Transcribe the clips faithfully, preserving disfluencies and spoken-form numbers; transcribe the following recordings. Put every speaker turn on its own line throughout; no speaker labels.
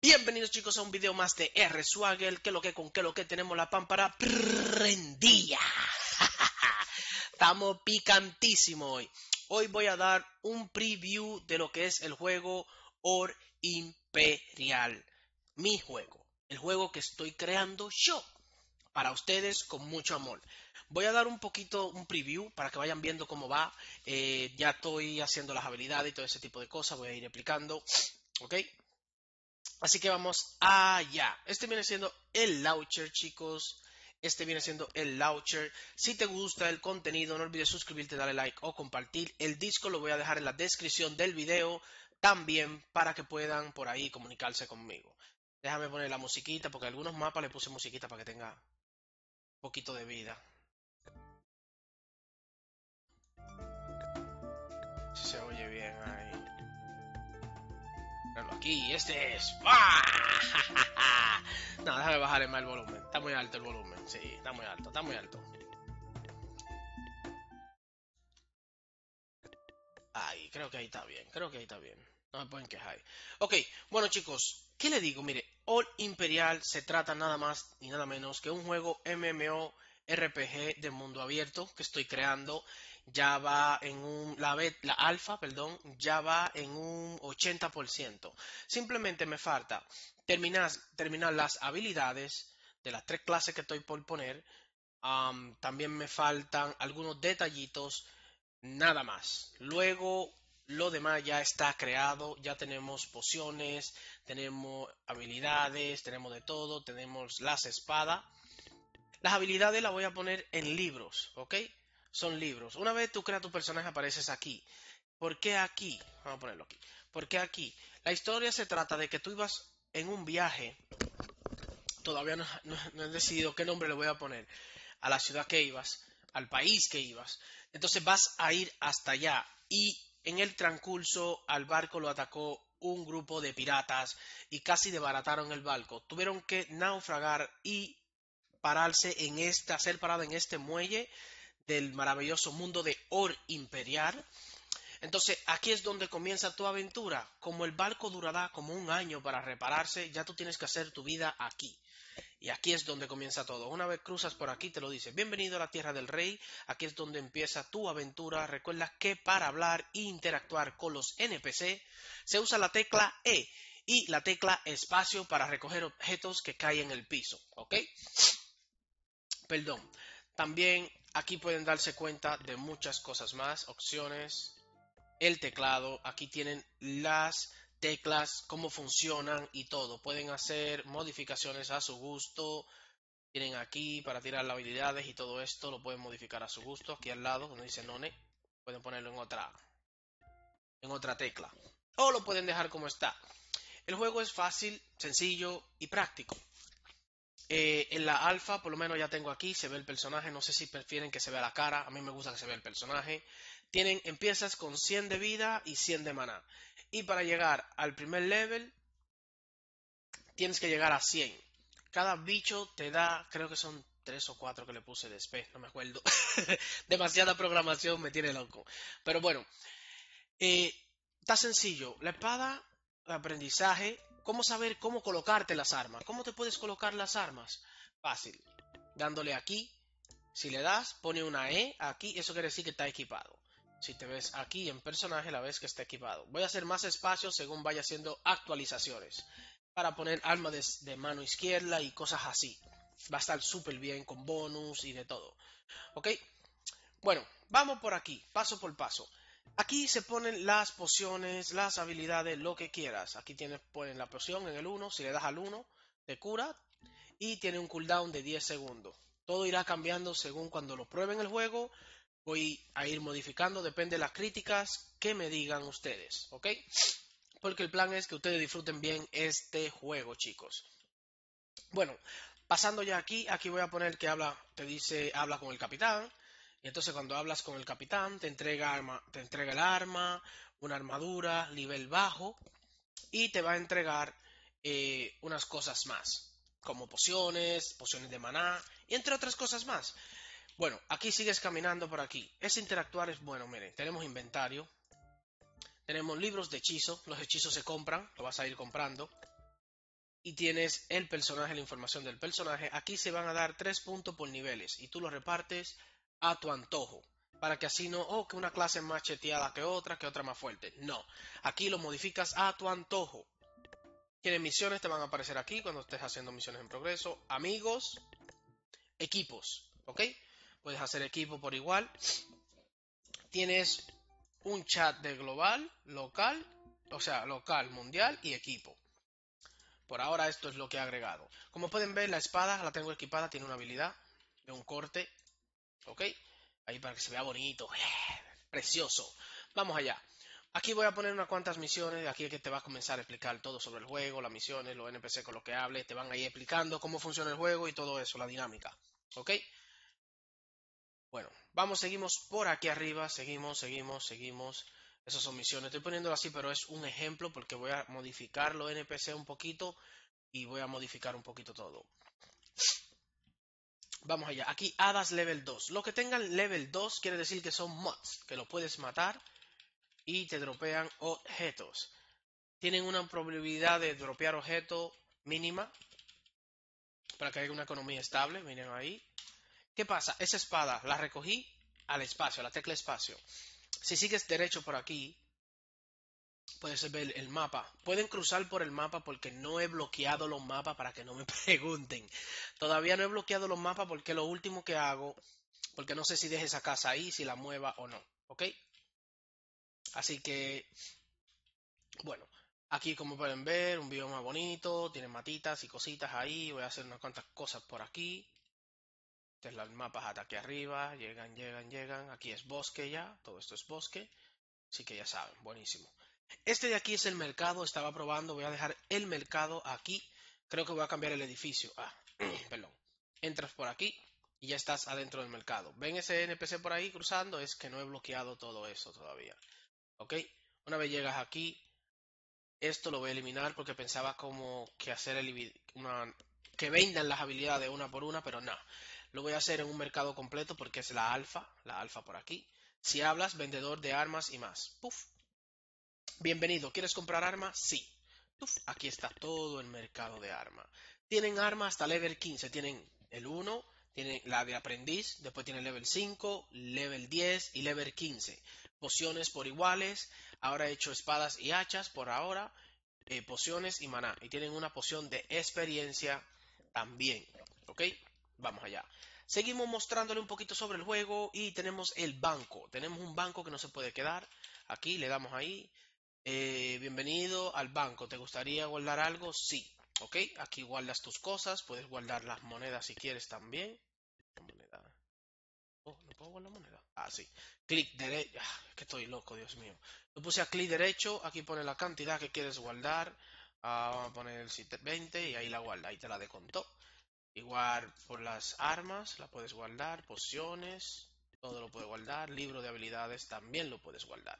Bienvenidos chicos a un video más de R-Swaggle. Que lo que con que lo que tenemos la pámpara prendida. Estamos picantísimos hoy. Hoy voy a dar un preview de lo que es el juego Or Imperial. Mi juego. El juego que estoy creando yo. Para ustedes con mucho amor. Voy a dar un poquito un preview para que vayan viendo cómo va. Eh, ya estoy haciendo las habilidades y todo ese tipo de cosas. Voy a ir explicando. ¿Ok? Así que vamos allá. Este viene siendo el launcher, chicos. Este viene siendo el launcher. Si te gusta el contenido, no olvides suscribirte, darle like o compartir. El disco lo voy a dejar en la descripción del video también para que puedan por ahí comunicarse conmigo. Déjame poner la musiquita porque a algunos mapas le puse musiquita para que tenga un poquito de vida. Si se oye bien ahí. Aquí, este es. No, déjame bajarle más el volumen. Está muy alto el volumen. Sí, está muy alto, está muy alto. Ahí, creo que ahí está bien. Creo que ahí está bien. No me pueden quejar. Ok, bueno chicos, ¿qué le digo? Mire, All Imperial se trata nada más y nada menos que un juego MMORPG de mundo abierto que estoy creando. Ya va en un, la, bet, la alfa, perdón, ya va en un ochenta por ciento. Simplemente me falta terminar, terminar las habilidades de las tres clases que estoy por poner. Um, también me faltan algunos detallitos, nada más. Luego lo demás ya está creado, ya tenemos pociones, tenemos habilidades, tenemos de todo, tenemos las espadas. Las habilidades las voy a poner en libros, ¿ok? Son libros. Una vez tú creas tu personaje apareces aquí. ¿Por qué aquí? Vamos a ponerlo aquí. ¿Por qué aquí? La historia se trata de que tú ibas en un viaje. Todavía no, no, no he decidido qué nombre le voy a poner a la ciudad que ibas, al país que ibas. Entonces vas a ir hasta allá y en el transcurso al barco lo atacó un grupo de piratas y casi desbarataron el barco. Tuvieron que naufragar y pararse en este, hacer parada en este muelle del maravilloso mundo de Or Imperial. Entonces aquí es donde comienza tu aventura. Como el barco durará como un año para repararse, ya tú tienes que hacer tu vida aquí. Y aquí es donde comienza todo. Una vez cruzas por aquí te lo dice. Bienvenido a la Tierra del Rey. Aquí es donde empieza tu aventura. Recuerda que para hablar e interactuar con los N P C se usa la tecla E y la tecla espacio para recoger objetos que caen en el piso. ¿Ok? Perdón. También aquí pueden darse cuenta de muchas cosas más. Opciones. El teclado. Aquí tienen las teclas, cómo funcionan y todo. Pueden hacer modificaciones a su gusto. Tienen aquí para tirar las habilidades y todo esto lo pueden modificar a su gusto. Aquí al lado donde dice None, pueden ponerlo en otra, en otra tecla. O lo pueden dejar como está. El juego es fácil, sencillo y práctico. Eh, en la alfa, por lo menos ya tengo aquí, se ve el personaje. No sé si prefieren que se vea la cara. A mí me gusta que se vea el personaje. Tienen, empiezas con cien de vida y cien de maná. Y para llegar al primer level, tienes que llegar a cien. Cada bicho te da, creo que son tres o cuatro que le puse después, no me acuerdo. Demasiada programación me tiene loco. Pero bueno, eh, está sencillo. La espada, aprendizaje, cómo saber cómo colocarte las armas. ¿Cómo te puedes colocar las armas? Fácil. Dándole aquí, si le das, pone una E aquí, eso quiere decir que está equipado. Si te ves aquí en personaje, la ves que está equipado. Voy a hacer más espacio según vaya haciendo actualizaciones. Para poner arma de, de mano izquierda y cosas así. Va a estar súper bien con bonus y de todo. ¿Ok? Bueno, vamos por aquí, paso por paso. Aquí se ponen las pociones, las habilidades, lo que quieras. Aquí tienes, ponen la poción en el uno, si le das al uno, te cura. Y tiene un cooldown de diez segundos. Todo irá cambiando según cuando lo prueben el juego. Voy a ir modificando, depende de las críticas que me digan ustedes, ¿ok? Porque el plan es que ustedes disfruten bien este juego, chicos. Bueno, pasando ya aquí, aquí voy a poner que habla, te dice, habla con el capitán. Y entonces cuando hablas con el capitán, te entrega arma, te entrega el arma, una armadura, nivel bajo, y te va a entregar eh, unas cosas más, como pociones, pociones de maná, y entre otras cosas más. Bueno, aquí sigues caminando por aquí. Ese interactuar es bueno, miren, tenemos inventario, tenemos libros de hechizos, los hechizos se compran, lo vas a ir comprando. y tienes el personaje, la información del personaje. Aquí se van a dar tres puntos por niveles y tú los repartes a tu antojo. Para que así no, oh, que una clase es más cheteada que otra, que otra más fuerte. No, aquí lo modificas a tu antojo. Tienes misiones, te van a aparecer aquí cuando estés haciendo misiones en progreso. Amigos, equipos, ¿ok? Puedes hacer equipo por igual. Tienes un chat de global, local, o sea, local, mundial y equipo. Por ahora esto es lo que he agregado. Como pueden ver, la espada la tengo equipada, tiene una habilidad de un corte, ¿ok? Ahí para que se vea bonito, precioso. Vamos allá. Aquí voy a poner unas cuantas misiones, aquí es que te va a comenzar a explicar todo sobre el juego, las misiones, los N P C con los que hables, te van a ir explicando cómo funciona el juego y todo eso, la dinámica, ¿ok? Bueno, vamos, seguimos por aquí arriba, seguimos, seguimos, seguimos. Esas son misiones, estoy poniéndolo así, pero es un ejemplo porque voy a modificar los N P C un poquito y voy a modificar un poquito todo. Vamos allá, aquí hadas level dos. Lo que tengan level dos quiere decir que son mods, que lo puedes matar y te dropean objetos. Tienen una probabilidad de dropear objetos mínima para que haya una economía estable, miren ahí. ¿Qué pasa? Esa espada la recogí al espacio, a la tecla espacio. Si sigues derecho por aquí, puedes ver el mapa. Pueden cruzar por el mapa porque no he bloqueado los mapas para que no me pregunten. Todavía no he bloqueado los mapas porque es lo último que hago, porque no sé si deje esa casa ahí, si la mueva o no, ¿ok? Así que, bueno, aquí como pueden ver, un bioma bonito, tiene matitas y cositas ahí. Voy a hacer unas cuantas cosas por aquí. Este es el mapa hasta aquí arriba, llegan, llegan, llegan. Aquí es bosque ya, todo esto es bosque. Así que ya saben, buenísimo. Este de aquí es el mercado, estaba probando, voy a dejar el mercado aquí. Creo que voy a cambiar el edificio. Ah, perdón. Entras por aquí y ya estás adentro del mercado. ¿Ven ese N P C por ahí cruzando? Es que no he bloqueado todo eso todavía. ¿Ok? Una vez llegas aquí, esto lo voy a eliminar porque pensaba como que hacer el, una, que vendan las habilidades una por una, pero no. Lo voy a hacer en un mercado completo porque es la alfa, la alfa por aquí. Si hablas, vendedor de armas y más. Puf. Bienvenido, ¿quieres comprar armas? Sí. Uf, aquí está todo el mercado de armas. Tienen armas hasta level quince. Tienen el uno, tienen la de aprendiz, después tienen level cinco, level diez y level quince. Pociones por iguales. Ahora he hecho espadas y hachas por ahora. Eh, pociones y maná. Y tienen una poción de experiencia también. ¿Ok? Vamos allá. Seguimos mostrándole un poquito sobre el juego y tenemos el banco. Tenemos un banco que no se puede quedar. Aquí le damos ahí. Eh, bienvenido al banco. ¿Te gustaría guardar algo? Sí. Ok, aquí guardas tus cosas. Puedes guardar las monedas si quieres también. Moneda. Oh, ¿no puedo guardar moneda? Ah, sí. Clic derecho. Ah, es que estoy loco, Dios mío. Lo puse a clic derecho. Aquí pone la cantidad que quieres guardar. Ah, vamos a poner el veinte y ahí la guarda. Ahí te la descontó. Igual por las armas la puedes guardar. Pociones. Todo lo puedes guardar. Libro de habilidades también lo puedes guardar.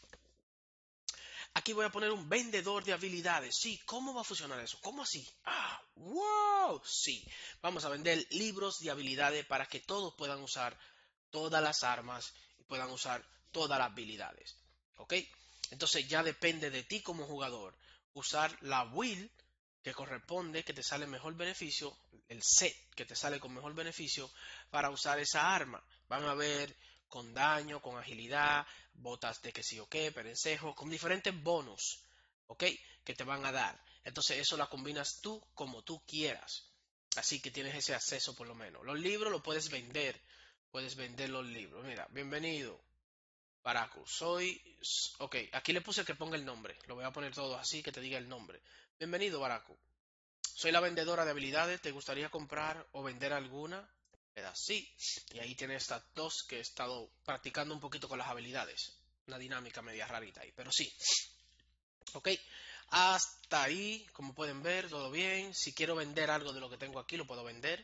Aquí voy a poner un vendedor de habilidades. Sí, ¿cómo va a funcionar eso? ¿Cómo así? Ah, wow. Sí, vamos a vender libros de habilidades para que todos puedan usar todas las armas y puedan usar todas las habilidades. ¿Ok? Entonces ya depende de ti como jugador usar la build que corresponde, que te sale mejor beneficio, el set que te sale con mejor beneficio para usar esa arma. Van a ver con daño, con agilidad, botas de que sí o qué, perencejo, con diferentes bonos, ¿ok? Que te van a dar. Entonces eso la combinas tú como tú quieras. Así que tienes ese acceso por lo menos. Los libros los puedes vender. Puedes vender los libros. Mira, bienvenido, Baraku. Soy... Ok, aquí le puse que ponga el nombre. Lo voy a poner todo así, que te diga el nombre. Bienvenido, Baraku. Soy la vendedora de habilidades. ¿Te gustaría comprar o vender alguna? Le das sí. Y ahí tienes estas dos que he estado practicando un poquito con las habilidades. Una dinámica media rarita ahí. Pero sí. Ok. Hasta ahí, como pueden ver, todo bien. Si quiero vender algo de lo que tengo aquí, lo puedo vender.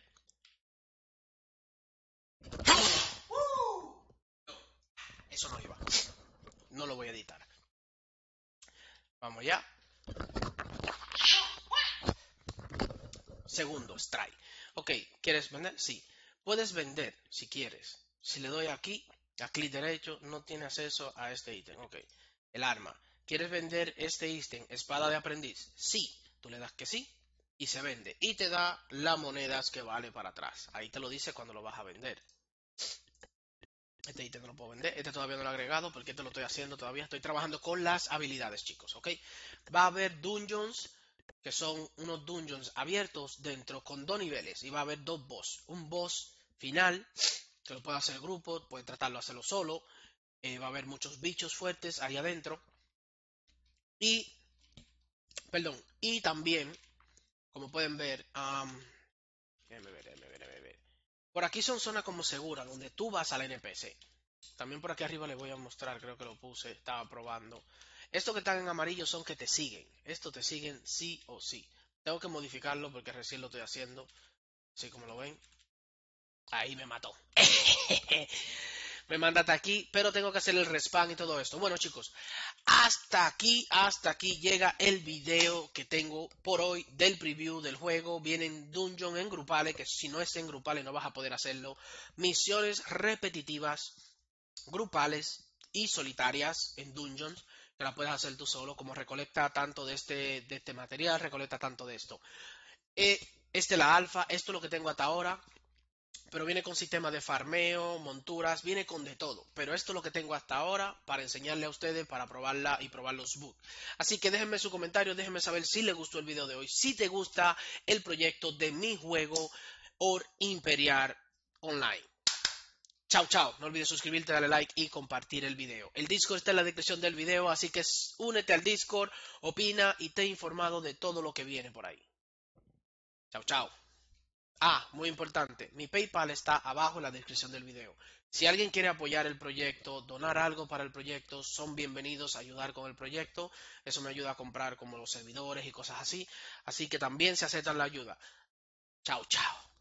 Eso no iba. No lo voy a editar. Vamos ya. Segundo, strike. Ok, ¿quieres vender? Sí. Puedes vender si quieres. Si le doy aquí, a clic derecho, no tiene acceso a este ítem. Ok. El arma. ¿Quieres vender este ítem? Espada de aprendiz. Sí. Tú le das que sí. y se vende. Y te da las monedas que vale para atrás. Ahí te lo dice cuando lo vas a vender. Este ítem no lo puedo vender. Este todavía no lo he agregado porque este lo estoy haciendo todavía. Estoy trabajando con las habilidades, chicos, ¿ok? Va a haber dungeons, que son unos dungeons abiertos dentro con dos niveles. Y va a haber dos boss. Un boss final, que lo puede hacer el grupo, puede tratarlo de hacerlo solo. Eh, va a haber muchos bichos fuertes ahí adentro. Y, perdón, y también, como pueden ver, um, déjenme ver, déjenme ver, déjenme ver. Por aquí son zonas como seguras, donde tú vas al N P C. También por aquí arriba les voy a mostrar, creo que lo puse, estaba probando. Estos que están en amarillo son que te siguen. Estos te siguen sí o sí. Tengo que modificarlo porque recién lo estoy haciendo. Así como lo ven. Ahí me mató. Me manda hasta aquí, pero tengo que hacer el respawn y todo esto. Bueno, chicos, hasta aquí, hasta aquí llega el video que tengo por hoy del preview del juego. Vienen dungeons en grupales, que si no es en grupales no vas a poder hacerlo. Misiones repetitivas, grupales y solitarias en dungeons, que la puedes hacer tú solo, como recolecta tanto de este, de este material, recolecta tanto de esto. Eh, este es la alfa, esto es lo que tengo hasta ahora. Pero viene con sistema de farmeo, monturas, viene con de todo. Pero esto es lo que tengo hasta ahora para enseñarle a ustedes, para probarla y probar los bugs. Así que déjenme su comentario, déjenme saber si les gustó el video de hoy, si te gusta el proyecto de mi juego Or Imperial Online. Chao, chao. No olvides suscribirte, darle like y compartir el video. El Discord está en la descripción del video, así que únete al Discord, opina y te informado de todo lo que viene por ahí. Chao, chao. Ah, muy importante, mi PayPal está abajo en la descripción del video. Si alguien quiere apoyar el proyecto, donar algo para el proyecto, son bienvenidos a ayudar con el proyecto. Eso me ayuda a comprar como los servidores y cosas así. Así que también se acepta la ayuda. Chao, chao.